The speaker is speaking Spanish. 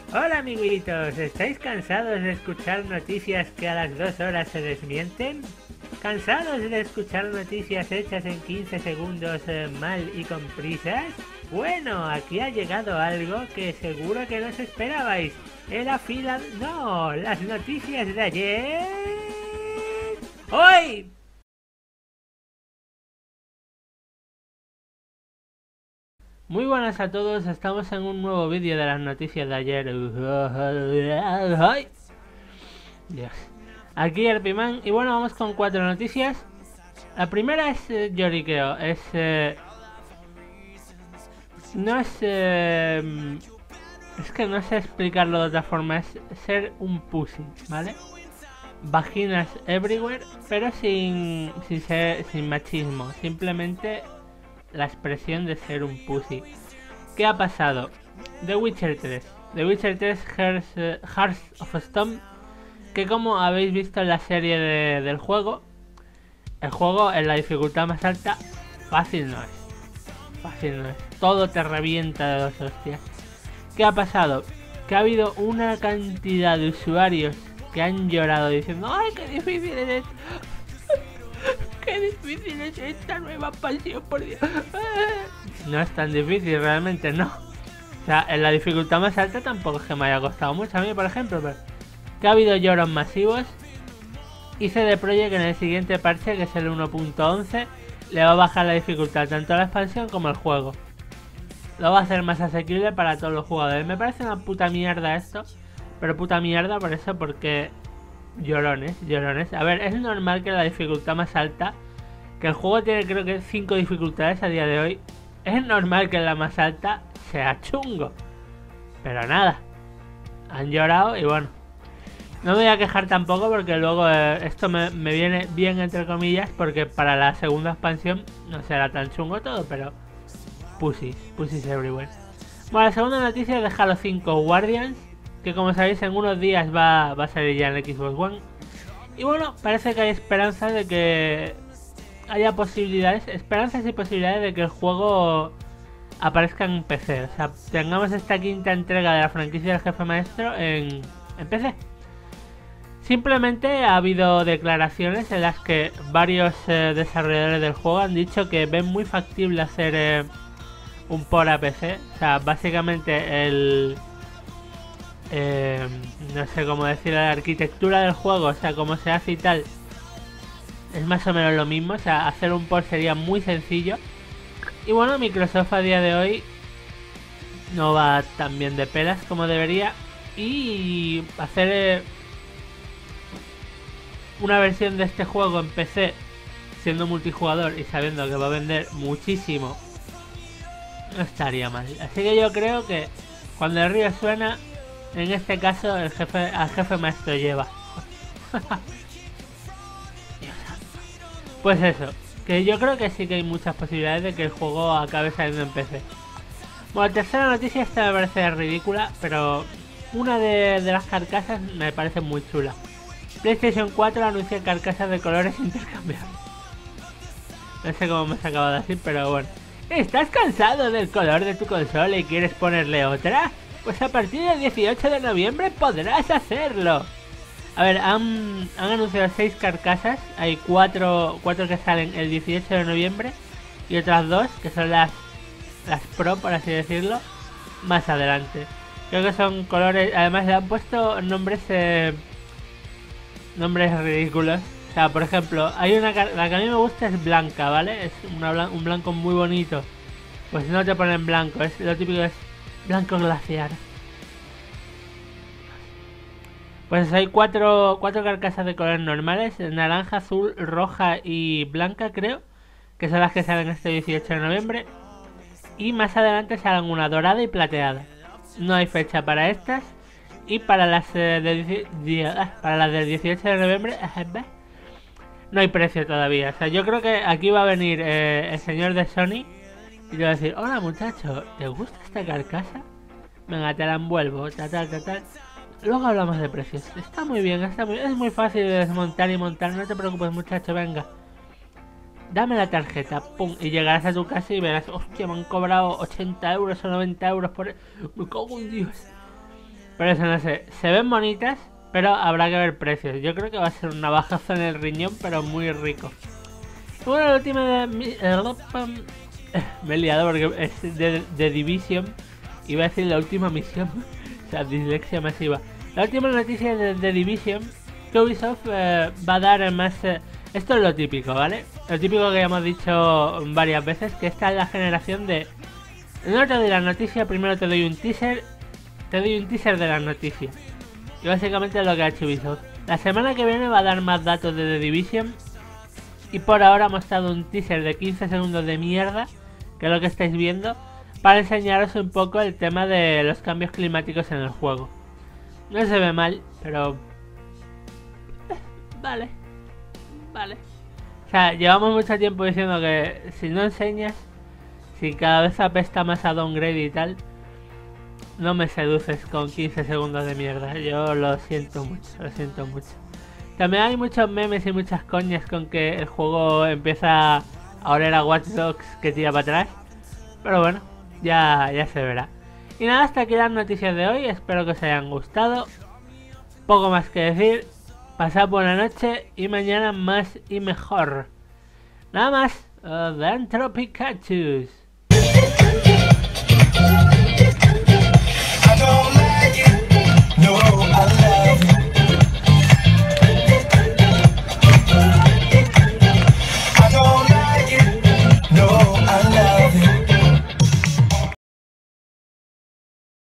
Hola amiguitos, ¿estáis cansados de escuchar noticias que a las 2 horas se desmienten? ¿Cansados de escuchar noticias hechas en 15 segundos mal y con prisas? Bueno, aquí ha llegado algo que seguro que no os esperabais. Era fila... No, las noticias de ayer... ¡Hoy! Muy buenas a todos, estamos en un nuevo vídeo de las noticias de ayer. ¡Ay! Dios. Aquí el Pimán. Y bueno, vamos con 4 noticias. La primera es lloriqueo. No es... es que no sé explicarlo de otra forma. Es ser un pussy, ¿vale? Vaginas everywhere, pero sin machismo. Simplemente la expresión de ser un pussy. ¿Qué ha pasado? The Witcher 3. The Witcher 3 Hearts of Stone, que como habéis visto en la serie del juego, el juego en la dificultad más alta, fácil no es. Fácil no es. Todo te revienta de dos hostias. ¿Qué ha pasado? Que ha habido una cantidad de usuarios que han llorado diciendo ¡ay, qué difícil es esto! ¡Qué difícil es esta nueva expansión, por Dios! No es tan difícil, realmente no. O sea, en la dificultad más alta tampoco es que me haya costado mucho a mí, por ejemplo, pero... que ha habido lloros masivos. Y CD Projekt en el siguiente parche, que es el 1.11, le va a bajar la dificultad tanto a la expansión como al juego. Lo va a hacer más asequible para todos los jugadores. Me parece una puta mierda esto, pero puta mierda por eso, porque llorones. A ver, es normal que la dificultad más alta, que el juego tiene creo que 5 dificultades a día de hoy, es normal que la más alta sea chungo. Pero nada, han llorado y bueno. No me voy a quejar tampoco porque luego esto me viene bien entre comillas, porque para la segunda expansión no será tan chungo todo, pero pussies everywhere. Bueno, la segunda noticia es de Halo 5 Guardians, que como sabéis en unos días va a salir ya en el Xbox One. Y bueno, parece que hay esperanzas de que haya esperanzas y posibilidades de que el juego aparezca en PC. O sea, tengamos esta quinta entrega de la franquicia del jefe maestro en PC. Simplemente ha habido declaraciones en las que varios desarrolladores del juego han dicho que ven muy factible hacer un port a PC. O sea, básicamente no sé cómo decir, la arquitectura del juego, o sea, cómo se hace y tal, es más o menos lo mismo. O sea, hacer un port sería muy sencillo. Y bueno, Microsoft a día de hoy no va tan bien de pelas como debería. Y hacer... una versión de este juego en PC siendo multijugador y sabiendo que va a vender muchísimo, no estaría mal. Así que yo creo que cuando el río suena, en este caso al jefe maestro lleva. Pues eso, que yo creo que sí que hay muchas posibilidades de que el juego acabe saliendo en PC. Bueno, la tercera noticia esta me parece ridícula, pero una de las carcasas me parece muy chula. PlayStation 4 anuncia carcasas de colores intercambiables. No sé cómo me has acabado de decir, pero bueno. ¿Estás cansado del color de tu consola y quieres ponerle otra? Pues a partir del 18 de noviembre podrás hacerlo. A ver, han anunciado 6 carcasas. Hay 4 que salen el 18 de noviembre y otras 2 que son las Pro, por así decirlo, más adelante. Creo que son colores... Además le han puesto nombres ridículos. O sea, por ejemplo, hay la que a mí me gusta es blanca, ¿vale? Es un blanco muy bonito. Pues no te ponen blanco, es lo típico, es blanco glaciar. Pues hay 4 carcasas de colores normales: naranja, azul, roja y blanca, creo, que son las que salen este 18 de noviembre. Y más adelante salen una dorada y plateada. No hay fecha para estas. Y para las para las del 18 de noviembre no hay precio todavía. O sea, yo creo que aquí va a venir el señor de Sony y te va a decir: hola muchacho, ¿te gusta esta carcasa? Venga, te la envuelvo, tal. Luego hablamos de precios. Está muy bien, es muy fácil de desmontar y montar. No te preocupes muchacho, venga. Dame la tarjeta, pum, y llegarás a tu casa y verás: hostia, me han cobrado 80 euros o 90 euros por... Me cago en Dios. Pero eso no sé, se ven bonitas, pero habrá que ver precios. Yo creo que va a ser un navajazo en el riñón, pero muy rico. Y bueno, la última de me he liado porque es de Division. Iba a decir la última misión. O sea, dislexia masiva. La última noticia de The Division, que Ubisoft va a dar más... esto es lo típico, ¿vale? Lo típico que ya hemos dicho varias veces, que esta es la generación de... No te doy la noticia, primero te doy un teaser. Te doy un teaser de las noticias. Y básicamente es lo que ha hecho Ubisoft. La semana que viene va a dar más datos de The Division. Y por ahora hemos dado un teaser de 15 segundos de mierda, que es lo que estáis viendo, para enseñaros un poco el tema de los cambios climáticos en el juego. No se ve mal, pero... Vale. O sea, llevamos mucho tiempo diciendo que si no enseñas, si cada vez apesta más a downgrade y tal, no me seduces con 15 segundos de mierda. Yo lo siento mucho. También hay muchos memes y muchas coñas con que el juego empieza a oler a Watch Dogs que tira para atrás. Pero bueno, ya se verá. Y nada, hasta aquí las noticias de hoy. Espero que os hayan gustado. Poco más que decir. Pasad buena noche y mañana más y mejor. Nada más. Dentro Pikachu. I don't like it, no, I